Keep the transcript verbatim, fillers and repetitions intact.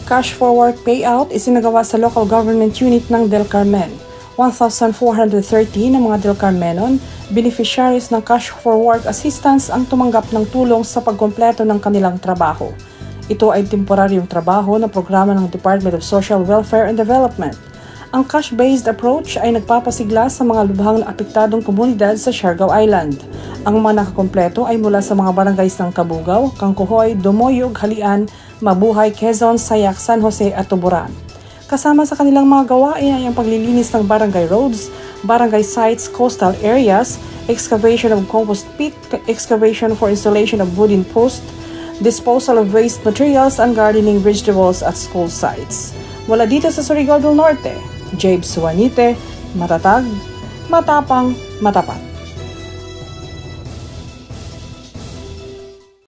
Cash for Work payout isinagawa sa local government unit ng Del Carmen. one thousand four hundred thirty ng mga Del Carmenon beneficiaries ng Cash for Work assistance ang tumanggap ng tulong sa pagkumpleto ng kanilang trabaho. Ito ay temporaryong trabaho na programa ng Department of Social Welfare and Development. Ang cash-based approach ay nagpapasigla sa mga lubhang apektadong komunidad sa Siargao Island. Ang mga nakakompleto ay mula sa mga barangays ng Kabugaw, Kangkuhoy, Dumoyog, Halian, Mabuhay, Quezon, Sayac, San Jose at Tuburan. Kasama sa kanilang mga gawain ay ang paglilinis ng barangay roads, barangay sites, coastal areas, excavation of compost pit, excavation for installation of wooden post, disposal of waste materials, and gardening vegetables at school sites. Mula dito sa Surigao del Norte, Jabe Suanite, matatag, matapang, matapat.